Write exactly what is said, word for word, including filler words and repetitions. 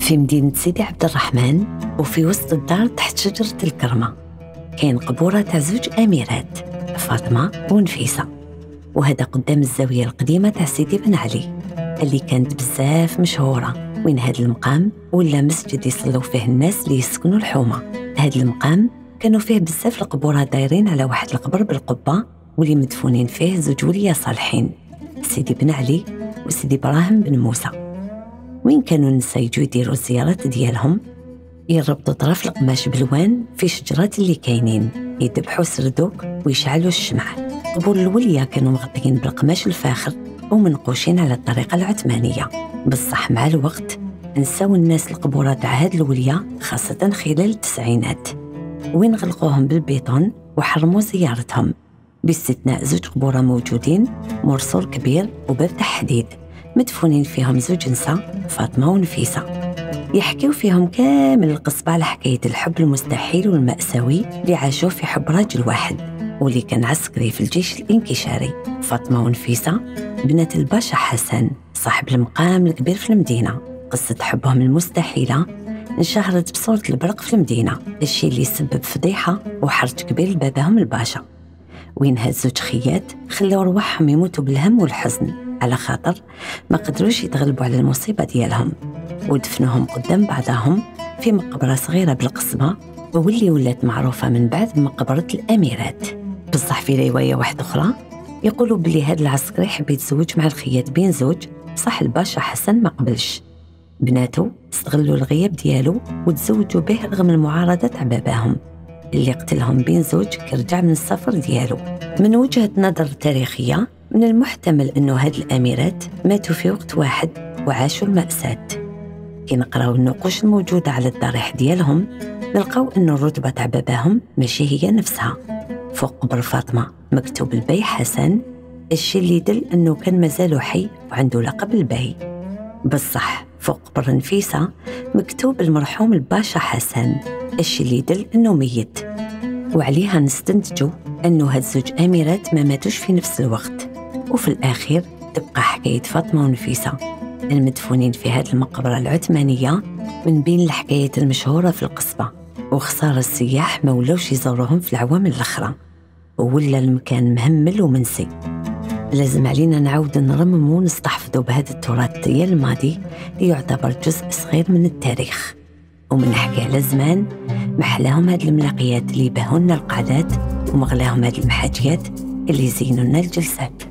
في مدينة سيدي عبد الرحمن، وفي وسط الدار تحت شجرة الكرمة كاين قبورة تاع زوج أميرات، فاطمة ونفيسة. وهذا قدام الزاوية القديمة تاع سيدي بن علي اللي كانت بزاف مشهورة، وين هذا المقام ولا مسجد يصلوا فيه الناس اللي يسكنوا الحومة. هذا المقام كانوا فيه بزاف القبورة دايرين على واحد القبر بالقبة، واللي مدفونين فيه زوج وليا صالحين، سيدي بن علي وسيدي إبراهيم بن موسى. وين كانوا النساء يجوا يديروا الزيارات ديالهم، يربطوا طرف القماش بالوان في شجرات اللي كاينين، يذبحوا سردوك ويشعلوا الشمع. قبور الوليا كانوا مغطيين بالقماش الفاخر ومنقوشين على الطريقة العثمانية. بصح مع الوقت نساو الناس القبورة تاع هاد الوليا، خاصة خلال التسعينات، وين غلقوهم بالبيطون وحرموا زيارتهم، باستثناء زوج قبورة موجودين، مرسول كبير وباب تاع حديد مدفونين فيهم زوج نساء، فاطمة ونفيسة. يحكيو فيهم كامل القصة على حكاية الحب المستحيل والمأساوي اللي عاشوه في حب راجل واحد، واللي كان عسكري في الجيش الانكشاري. فاطمة ونفيسة بنت الباشا حسن صاحب المقام الكبير في المدينة. قصة حبهم المستحيلة انشهرت بصورة البرق في المدينة، الشيء اللي سبب فضيحة وحرج كبير لباباهم الباشا. وين هاد زوج خيات خلاو رواحهم يموتوا بالهم والحزن على خاطر ما قدروش يتغلبوا على المصيبة ديالهم، ودفنوهم قدام بعضهم في مقبرة صغيرة بالقصبة، واللي ولات معروفة من بعد بمقبرة الأميرات. بصح في رواية واحدة أخرى يقولوا بلي هاد العسكري حب يتزوج مع الخيات بين زوج، صح الباشا حسن ما قبلش. بناته استغلوا الغياب ديالو وتزوجوا به رغم المعارضة تاع باباهم اللي قتلهم بين زوج كرجع من السفر ديالو. من وجهة نظر تاريخية، من المحتمل أنه هاد الأميرات ماتوا في وقت واحد وعاشوا المأساة. كي نقراو النقوش الموجودة على الضريح ديالهم نلقاو أنه الرتبة تاع باباهم ماشي هي نفسها. فوق قبر فاطمة مكتوب البي حسن، الشيء اللي يدل أنه كان مازالو حي وعنده لقب البي. بصح فوق قبر نفيسة مكتوب المرحوم الباشا حسن، الشيء اللي يدل أنه ميت. وعليها نستنتجوا أنه هاد زوج أميرات ما ماتوش في نفس الوقت. وفي الأخير تبقى حكاية فاطمة ونفيسة المدفونين في هاد المقبرة العثمانية من بين الحكايات المشهورة في القصبة، وخسارة السياح ما ولاوش يزوروهم في العوامل الأخرى، وولا المكان مهمل ومنسي. لازم علينا نعاود نرمم ونستحفظوا بهذا التراث ديال الماضي اللي يعتبر جزء صغير من التاريخ، ومنحكي على زمان محلاهم هاد الملاقيات اللي بهونا القعدات، ومغلاهم هاد المحاجيات اللي زينوا لنا الجلسات.